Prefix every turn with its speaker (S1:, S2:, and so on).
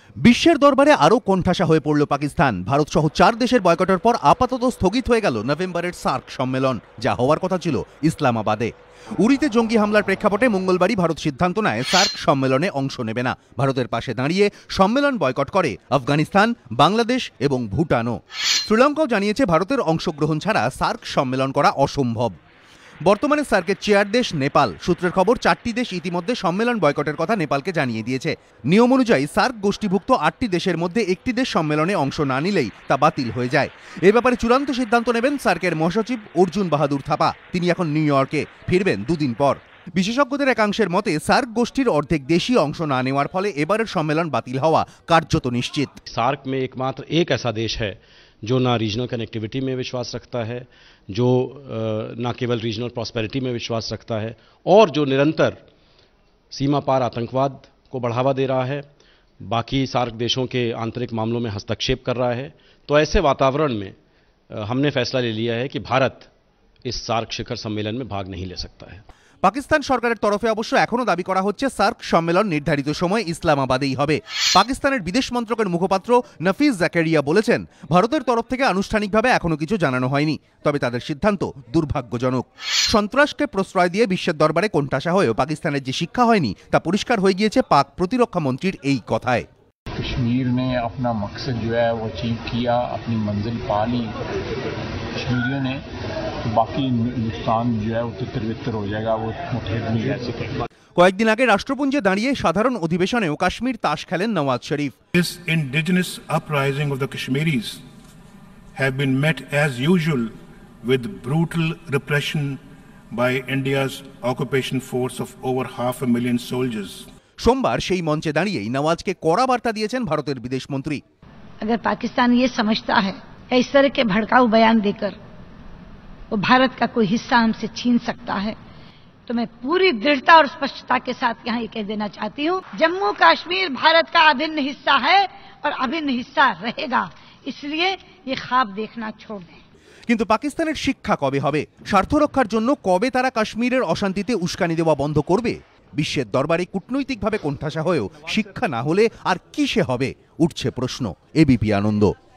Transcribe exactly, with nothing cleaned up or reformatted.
S1: বিশ্বের দরবারে আরও কোণঠাসা হয়ে পড়ল পাকিস্তান। ভারত সহ চার দেশের বয়কটের পর আপাতত স্থগিত হয়ে গেল নভেম্বরের সার্ক সম্মেলন, যা হওয়ার কথা ছিল ইসলামাবাদে। উরিতে জঙ্গি হামলার প্রেক্ষাপটে মঙ্গলবারই ভারত সিদ্ধান্ত নেয় সার্ক সম্মেলনে অংশ নেবে না। ভারতের পাশে দাঁড়িয়ে সম্মেলন বয়কট করে আফগানিস্তান, বাংলাদেশ এবং ভুটানও। শ্রীলঙ্কাও জানিয়েছে ভারতের অংশগ্রহণ ছাড়া সার্ক সম্মেলন করা অসম্ভব। বর্তমানে সার্কের চেয়ার দেশ নেপাল। সূত্রের খবর, চারটি দেশ ইতিমধ্যে সম্মেলন বয়কটের কথা নেপালকে জানিয়ে দিয়েছে। নিয়ম অনুযায়ী সার্ক গোষ্ঠীভুক্ত আটটি দেশের মধ্যে একটি দেশ সম্মেলনে অংশ না নিলেই তা বাতিল হয়ে যায়। এ ব্যাপারে চূড়ান্ত সিদ্ধান্ত নেবেন সার্কের মহাসচিব অর্জুন বাহাদুর থাপা। তিনি এখন নিউ ইয়র্কে ফিরবেন দুদিন পর। বিশেষজ্ঞদের একাংশের মতে সার্ক গোষ্ঠীর অর্ধেক দেশই অংশ না নেওয়ার ফলে এবারের সম্মেলন বাতিল হওয়া কার্যত নিশ্চিত।
S2: सार्क में एकमात्र एक ऐसा देश है जो ना रीजनल कनेक्टिविटी में विश्वास रखता है, जो ना केवल रीजनल प्रॉस्पेरिटी में विश्वास रखता है और जो निरंतर सीमा पार आतंकवाद को बढ़ावा दे रहा है, बाकी सार्क देशों के आंतरिक मामलों में हस्तक्षेप कर रहा है। तो ऐसे वातावरण में हमने फैसला ले लिया है कि भारत इस सार्क शिखर सम्मेलन में भाग नहीं ले सकता है।
S1: পাকিস্তান সরকারের তরফে অবশ্য এখনো দাবি করা হচ্ছে সার্ক সম্মেলন নির্ধারিত সময় ইসলামাবাদেই হবে। পাকিস্তানের বিদেশ মন্ত্রকের মুখপাত্র নফিস জাকারিয়া বলেছেন, ভারতের তরফ থেকে আনুষ্ঠানিকভাবে এখনো কিছু জানানো হয়নি, তবে তাদের সিদ্ধান্ত দুর্ভাগ্যজনক। সন্ত্রাসকে প্রশ্রয় দিয়ে বিশ্বের দরবারে কোণঠাসা হয়েও পাকিস্তানের যে শিক্ষা হয়নি তা পরিষ্কার হয়ে গিয়েছে পাক প্রতিরক্ষা মন্ত্রীর এই কথায়।
S3: कश्मीर ने अपना मकसद जो है वो अचीव किया, अपनी मंजिल पा ली कश्मीरियों ने, तो बाकी हिंदुस्तान जो है वो तितर बितर हो जाएगा, वो मुठभेड़ नहीं रह सकेगा।
S1: কয়েকদিন আগে রাষ্ট্রপুঞ্জে দাঁড়িয়ে সাধারণ অধিবেশনেও কাশ্মীর তাস খেলেন Nawaz Sharif.
S4: This indigenous uprising of the Kashmiris have been met as usual with brutal repression by India's occupation force of over half a million soldiers.
S1: সোমবার সেই মঞ্চে দাঁড়িয়েই নওয়াজকে কড়া বার্তা দিয়েছেন ভারতের বিদেশ মন্ত্রী।
S5: अगर पाकिस्तान ये समझता है कि इस तरह के भड़काऊ बयान देकर वो भारत का कोई हिस्सा हमसे छीन सकता है, तो मैं पूरी दृढ़ता और स्पष्टता के साथ यहाँ ये कह देना चाहती हूँ, जम्मू कश्मीर भारत का अभिन्न हिस्सा है और अभिन्न हिस्सा रहेगा। इसलिए ये ख्वाब देखना छोड़ दें।
S1: কিন্তু পাকিস্তানের শিক্ষা কবে হবে? স্বার্থ রক্ষার জন্য কবে তারা কাশ্মীরের অশান্তিতে উস্কানি দেওয়া বন্ধ করবে? বিশ্বের দরবারে কূটনৈতিকভাবে কোণঠাসা হয়েও শিক্ষা না হলে আর কিসে হবে, উঠছে প্রশ্ন। এবিপি আনন্দ।